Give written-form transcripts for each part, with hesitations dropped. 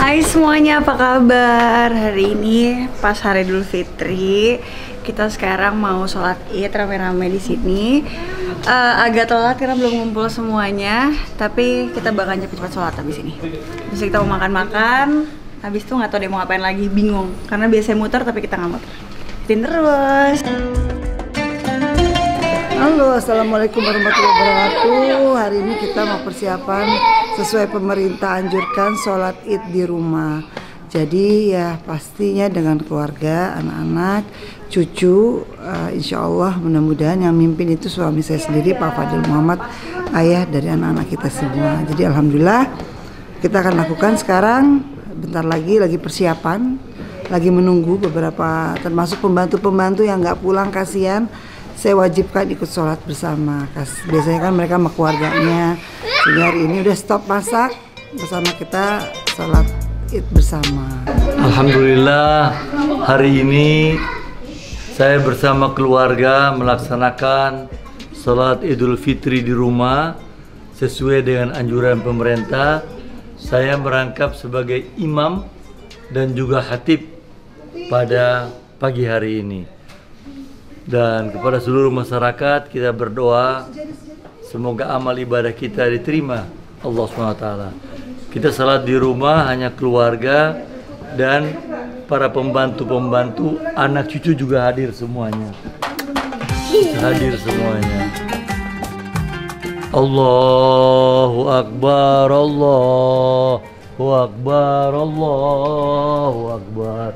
Hai semuanya, apa kabar? Hari ini pas hari Idul Fitri, kita sekarang mau sholat Id rame-rame di sini. Agak telat karena belum ngumpul semuanya, tapi kita bakal cepet-cepet sholat habis ini. Bisa kita mau makan-makan, habis itu nggak tahu deh mau ngapain lagi, bingung. Karena biasanya muter tapi kita nggak muter. Ikutin terus. Halo, assalamualaikum warahmatullahi wabarakatuh. Hari ini kita mau persiapan sesuai pemerintah anjurkan sholat Id di rumah. Jadi ya pastinya dengan keluarga, anak-anak, cucu. Insya Allah mudah-mudahan yang mimpin itu suami saya sendiri, Pak Fadil Muhammad, ayah dari anak-anak kita semua. Jadi alhamdulillah kita akan lakukan sekarang. Bentar lagi persiapan, lagi menunggu beberapa, termasuk pembantu-pembantu yang nggak pulang, kasihan. Saya wajibkan ikut sholat bersama. Biasanya kan mereka sama keluarganya. Jadi hari ini udah stop masak, bersama kita sholat Id bersama. Alhamdulillah hari ini saya bersama keluarga melaksanakan sholat Idul Fitri di rumah sesuai dengan anjuran pemerintah. Saya merangkap sebagai imam dan juga khatib pada pagi hari ini. Dan kepada seluruh masyarakat kita berdoa semoga amal ibadah kita diterima Allah SWT. Kita salat di rumah hanya keluarga dan para pembantu-pembantu, anak cucu juga hadir semuanya. Hadir semuanya. Allahu Akbar, Allahu Akbar, Allahu Akbar.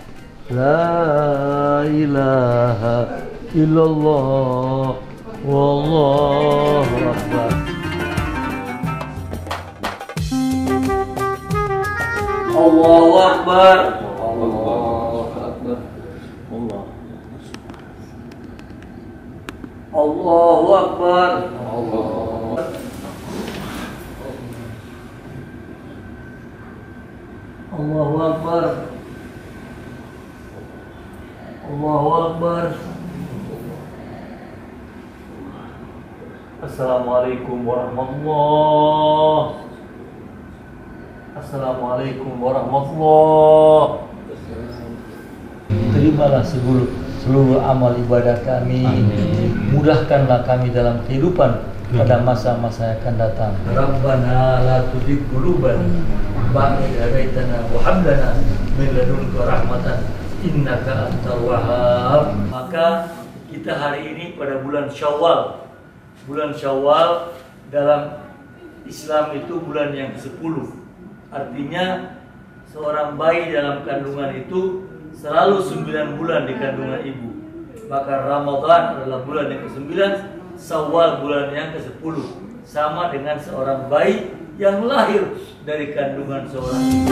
La ilaha illallah wallahu akbar. Allahu akbar. Allahu akbar. Allahu akbar. Allahu akbar. Allahu Akbar. Assalamualaikum warahmatullahi. Assalamualaikum warahmatullahi. Terimalah seluruh amal ibadah kami. Mudahkanlah kami dalam kehidupan pada masa-masa yang akan datang. Rabbana la tuzigh qulubana ba'da idh hadaitana wa hab lana min ladunka rahmatan innaka antal wahhab. Maka kita hari ini pada bulan Syawal. Bulan Syawal dalam Islam itu bulan yang ke-10. Artinya seorang bayi dalam kandungan itu selalu 9 bulan di kandungan ibu. Maka Ramadan adalah bulan yang ke-9, Syawal bulan yang ke-10. Sama dengan seorang bayi yang lahir dari kandungan seorang ibu.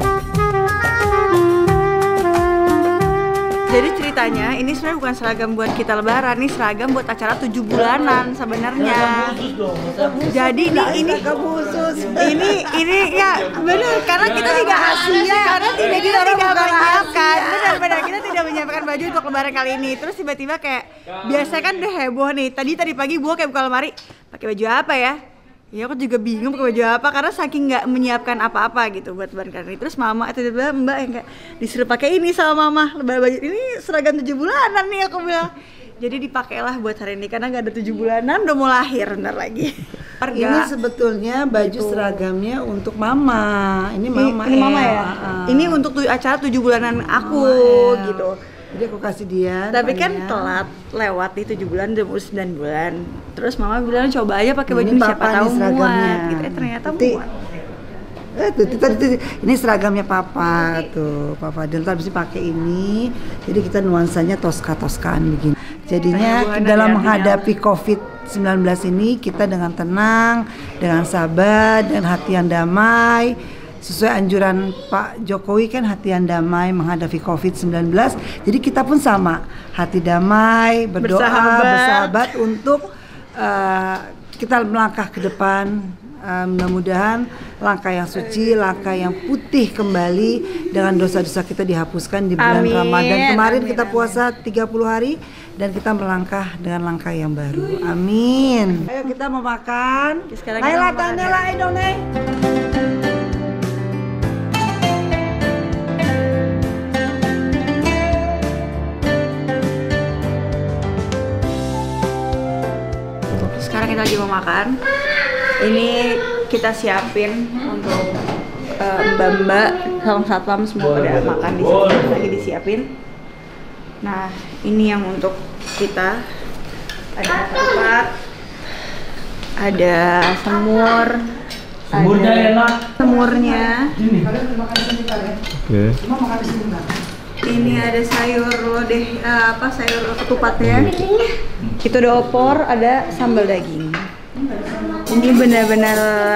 Jadi ceritanya ini sebenarnya bukan seragam buat kita lebaran, ini seragam buat acara 7 bulanan sebenarnya. Jadi ini khusus. Ini ya benar karena kita tidak karena kita tidak menyiapkan. Benar kita tidak menyiapkan baju untuk lebaran kali ini. Terus tiba-tiba kayak biasanya kan udah heboh nih. Tadi pagi gua kayak buka lemari, pakai baju apa ya? Ya aku juga bingung pakai baju apa karena saking nggak menyiapkan apa-apa gitu buat lebaran kali ini. Terus mama itu tiba-tiba mbak yang kayak disuruh pakai ini sama mama, lebaran baju ini seragam 7 bulanan nih aku bilang. Jadi dipakailah buat hari ini karena nggak ada 7 bulanan udah mau lahir bentar lagi. Ini sebetulnya baju seragamnya untuk mama. Ini mama. Ini mama ya. Ini untuk acara 7 bulanan aku gitu. Jadi aku kasih dia. Tapi kan telat lewat di 7 bulan, udah 9 bulan. Terus mama bilang coba aja pakai baju ini siapa tahu muat gitu. Ternyata muat. Ini seragamnya papa tuh, Papa Fadil harus pakai ini. Jadi kita nuansanya Tosca-Toskaan begini. Jadinya dalam menghadapi COVID-19 ini kita dengan tenang, dengan sabar dan hati yang damai. Sesuai anjuran Pak Jokowi kan hati yang damai menghadapi COVID-19. Jadi kita pun sama, hati damai, berdoa, bersahabat untuk kita melangkah ke depan. Mudah-mudahan langkah yang suci, langkah yang putih kembali dengan dosa-dosa kita dihapuskan di bulan Ramadan. Kemarin kita puasa 30 hari dan kita melangkah dengan langkah yang baru. Amin. Ayo kita mau makan. Naila, Nela, ayo dong, Nay. makan. Ini kita siapin untuk mbak-mbak sama satpam semua pada makan di sini, lagi disiapin. Nah, ini yang untuk kita. Ada ketupat, ada semur. Semurnya enak. Semurnya. Oke. Ini ada sayur lodeh, sayur ketupatnya. Itu ada opor, ada sambal daging. Ini benar-benar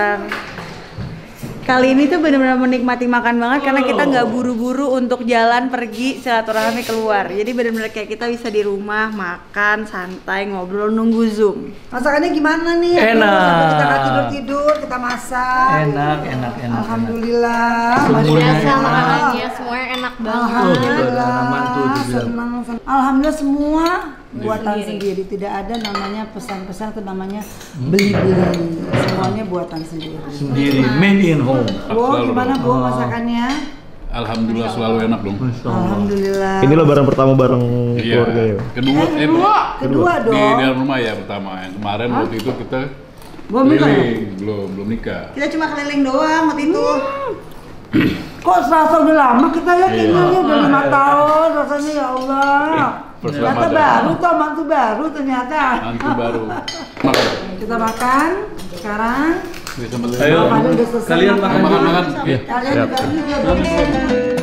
kali ini tuh benar-benar menikmati makan banget karena kita nggak buru-buru untuk jalan pergi silaturahmi keluar. Jadi benar-benar kayak kita bisa di rumah makan santai ngobrol nunggu Zoom. Masakannya gimana nih? Enak. Sampai kita nggak tidur, kita masak. Enak. Alhamdulillah. Biasa makanannya semuanya enak banget. Alhamdulillah. Mantu Senang. Alhamdulillah semua buatan sendiri. Tidak ada namanya pesan-pesan atau namanya beli-beli. Semuanya buatan sendiri. Sendiri, made in home. Bu, gimana Bu masakannya? Alhamdulillah selalu enak dong. Alhamdulillah. Ini lebaran pertama bareng keluarga ya? Kedua Di dong. dalam rumah ya pertama. Yang kemarin waktu itu kita Belum nikah ya? belum nikah. Kita cuma keliling doang waktu itu. Kok serasa udah lama kita lihat ini udah 5 tahun rasanya ya Allah. First Ternyata Ramadan. baru tuh mantu baru ternyata. Mantu baru. Kita makan sekarang. Ayo, Makannya udah selesai. kalian makan dulu. Makan. Iya. Kalian juga belum.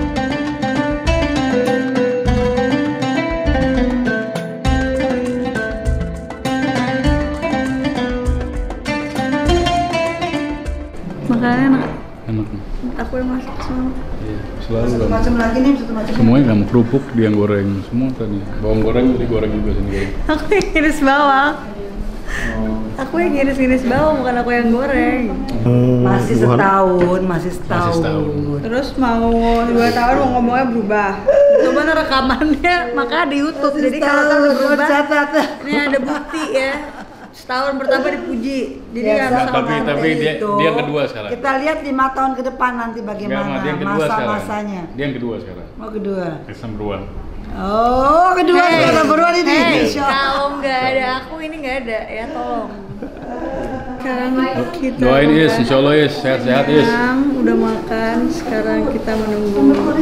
Makanannya enak. Enak. Aku yang masak semua. Iya, selalu Satu kan. macam lagi nih, satu macam. Semuanya kamu kerupuk dia yang goreng semua tadi. Bawang goreng digoreng juga sendiri. Aku yang ngiris bawang. Aku yang ngiris bawang, bukan aku yang goreng. Masih setahun, masih setahun. setahun. Terus mau 2 tahun mau ngomongnya berubah. Itu mana rekamannya, maka di YouTube. Jadi kalau Setahun, sampai berubah, catat. ini ada bukti ya. Setahun pertama dipuji. Jadi Biasa. harus Tapi Nanti dia itu, yang kedua sekarang. Kita lihat 5 tahun ke depan nanti Enggak, bagaimana dia yang kedua sekarang. masa-masanya. Dia yang kedua sekarang. Oh kedua. Number one. Oh kedua sekarang beruan ini. Insya Allah. kalau nggak ada aku ini nggak ada ya, tolong. Sekarang kita Doain Is, insya Allah Is, sehat-sehat Is. udah makan, sekarang kita menunggu.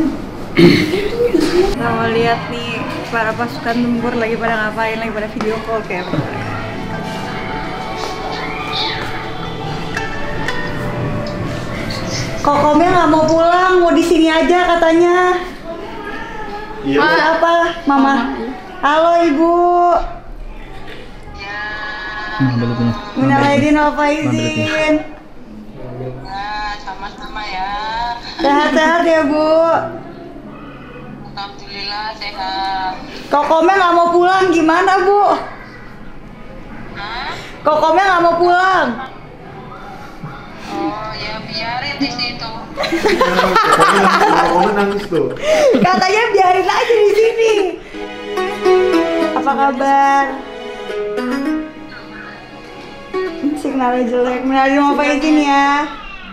Kita mau lihat nih para pasukan tempur lagi pada ngapain, lagi pada video call kayak apa. Kokomnya nggak mau pulang, mau di sini aja katanya. Iya. Apa, Mama? Halo Ibu. Minal aidin wal faizin. Sama-sama ya. Sehat-sehat ya Bu. Alhamdulillah sehat. Kokomnya nggak mau pulang, gimana Bu? Kokomnya nggak mau pulang. Oh ya biarin di situ. Pokoknya nangis tuh. Katanya biarin aja di sini. Apa kabar? Signalnya jelek. Minal mau faizin ya.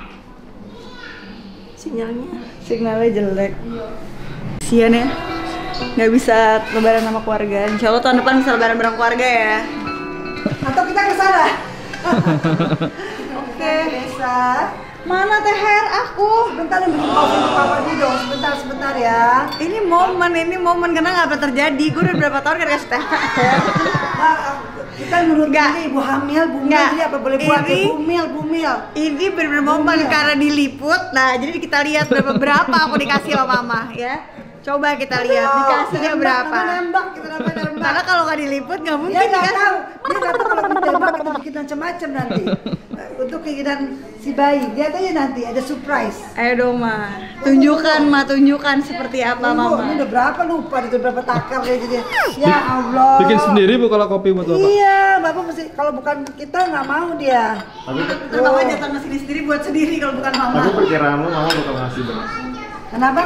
Signalnya jelek. Sian ya. Nggak bisa lebaran sama keluarga. Insya Allah tahun depan bisa lebaran bareng keluarga ya. Atau kita ke sana. Oke. Desa. Mana Teher aku? Sebentar nih bikin kopi untuk Papa dulu dong. Sebentar ya. Ini momen karena nggak pernah terjadi. Gue udah berapa tahun gak kasih Teher. Nah, kita nurut Nggak. ini ibu hamil, bumil Nggak. jadi apa boleh buat Ini- bumil. Ini bener-bener momen karena diliput. Nah, jadi kita lihat berapa aku dikasih sama Mama ya. Coba kita lihat dikasihnya berapa. Kita nembak. Karena kalau nggak diliput nggak mungkin Dia nggak dikasih. tahu. Dia nggak tahu kalau ditembak kita bikin macam-macam nanti. Untuk keinginan si bayi. Lihat aja nanti ada surprise. Ayo dong Ma, tunjukkan seperti apa Tunggu, Mama. ini udah berapa lupa itu berapa takar dia jadi. Ya Allah. Bikin sendiri Bu kalau kopi buat Bapak? Iya, Bapak mesti kalau bukan kita nggak mau dia. Kenapa datang ke sini sendiri buat sendiri kalau bukan Mama? Tapi perkiraanmu Mama bakal ngasih berapa? Kenapa?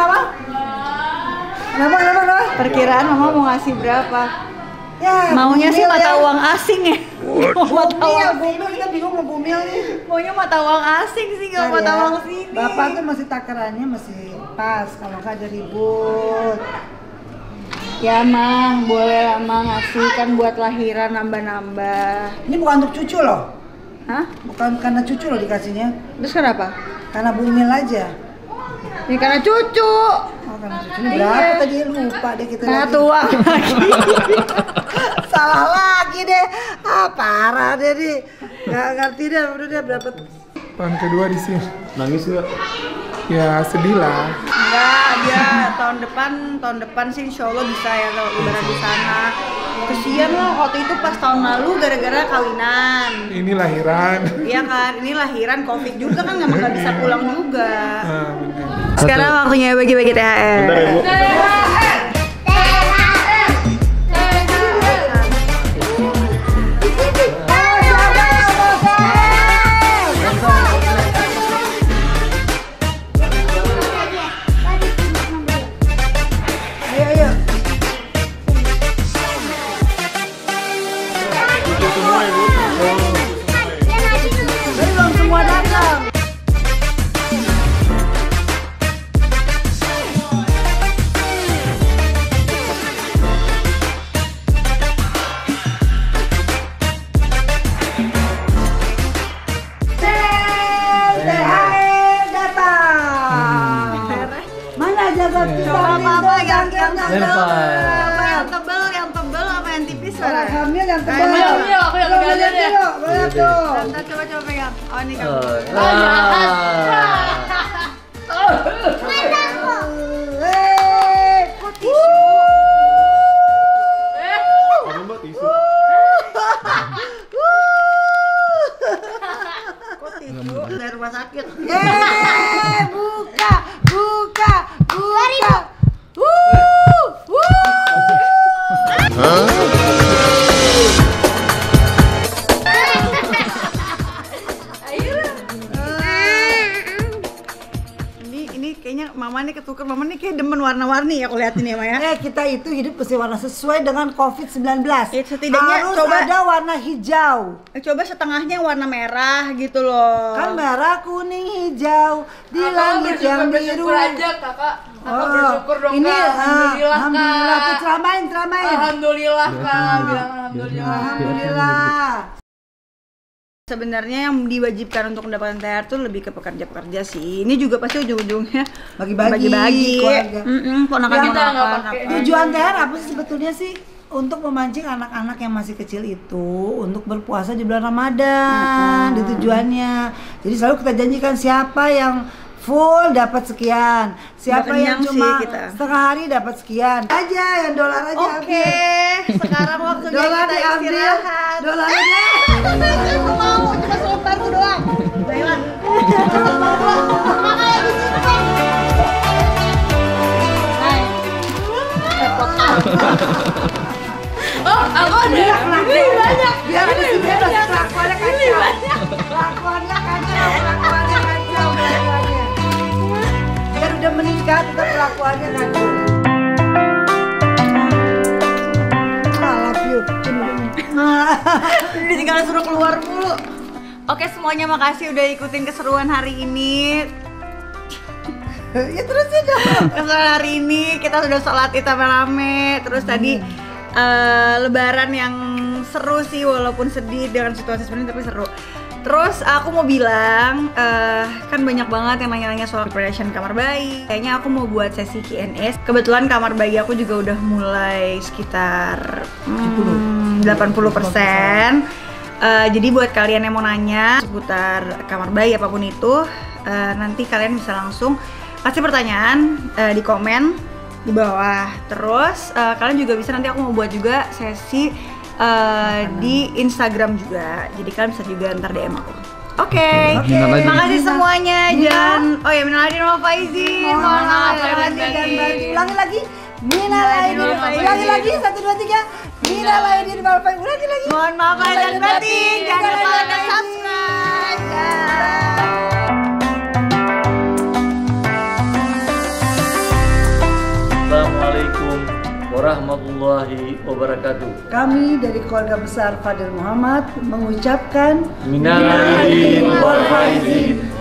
Perkiraan Mama mau ngasih berapa? Ya, Maunya sih bumil mata ya. uang asing ya. Bumil, kita bingung mau bumil nih. Maunya mata uang asing sih, nggak Bentar mata ya. uang sini. Bapak tuh masih takarannya masih pas, kalau nggak ada ribut. Ya Mang, boleh lah Mang ngasih kan buat lahiran nambah-nambah. Ini bukan untuk cucu loh. Hah? Bukan karena cucu loh dikasihnya. Terus kenapa? Karena Bu Mil aja. Ini karena cucu. Oh, karena cucu. Ini berapa tadi? Lupa deh kita. Nah, lagi. tua lagi. Salah lagi deh. Ah, parah deh nih. Gak ngerti deh, udah deh berapa. Tahun kedua di sini. Nangis nggak? Ya sedih lah. Enggak, dia tahun depan sih insya Allah bisa ya kalau lebaran di sana. Kesian loh waktu itu pas tahun lalu gara-gara kawinan. Ini lahiran. Iya kan, ini lahiran Covid juga kan nggak bisa pulang juga. Nah, bener. Sekarang waktunya bagi-bagi THR. Bentar ya, Bu. Belum semua datang. THR datang. Mana jabat Coba apa yang Verify. yang tebel apa yang tipis Orang Sarah? hamil yang tebal. Hamil, aku yang Coba tebal lihat aja. dulu, lihat tuh. Tante coba pegang. Oh ini kamu. Kok tisu? Ada Mbak tisu. Kok tisu dari rumah sakit? Buka. Ini kayaknya mama nih ketuker. Mama nih kayak demen warna-warni ya aku lihat ini ya Maya. Kita itu hidup mesti warna sesuai dengan COVID-19. Setidaknya harus coba ada warna hijau. Coba setengahnya warna merah gitu loh. Kan merah, kuning, hijau di langit yang biru. Bersyukur aja kakak. Kakak Oh, bersyukur dong ini kak. Alhamdulillah alhamdulillah tuh kak. ceramain. Alhamdulillah kak. Bilang alhamdulillah. Alhamdulillah. Sebenarnya yang diwajibkan untuk mendapatkan THR tuh lebih ke pekerja-pekerja sih. Ini juga pasti ujung-ujungnya Bagi-bagi keluarga. Ponakan Kita nggak ponakan pakai. apa. Tujuan THR apa sih sebetulnya sih? Untuk memancing anak-anak yang masih kecil itu untuk berpuasa di bulan Ramadan. Itu tujuannya. Jadi selalu kita janjikan siapa yang full dapat sekian, siapa Udah yang kenyang cuma sih kita. setengah hari dapat sekian. Aja yang dolar aja. Oke, sekarang waktunya Dolar kita diambil. istirahat. Dolarnya. Aku mau cuma selembar tuh doang. Baiklah. Oh, aku ada. Ini banyak. Biar di sini ada kelakuannya kacau. Kelakuannya kacau. Biar udah menikah tetap kelakuannya kacau. I love you. Ini tinggal suruh keluar mulu. Oke semuanya, makasih udah ikutin keseruan hari ini. Ya terusin dong. Keseruan hari ini kita sudah sholat id rame-rame. Terus tadi lebaran yang seru sih, walaupun sedih dengan situasi sebenarnya, tapi seru. Terus aku mau bilang, kan banyak banget yang nanya-nanya soal preparation kamar bayi. Kayaknya aku mau buat sesi Q&A. Kebetulan kamar bayi aku juga udah mulai sekitar 80%. Jadi buat kalian yang mau nanya seputar kamar bayi apapun itu, nanti kalian bisa langsung kasih pertanyaan di komen di bawah. Terus kalian juga bisa, nanti aku mau buat juga sesi di Instagram juga. Jadi kalian bisa juga ntar DM aku. Oke. Terima kasih semuanya. Dan oh ya, minal aidin wal faizin. Mohon maaf lahir dan batin. Ulangi lagi. Minal aidin. Ulangi lagi 1 2 3. Minal aidin wal faizin. Ulangi lagi. Mohon maaf lahir dan batin. Jangan lupa like, subscribe. Assalamualaikum warahmatullahi wabarakatuh. Kami dari keluarga besar Fadil Muhammad mengucapkan Minal aidin wal faizin.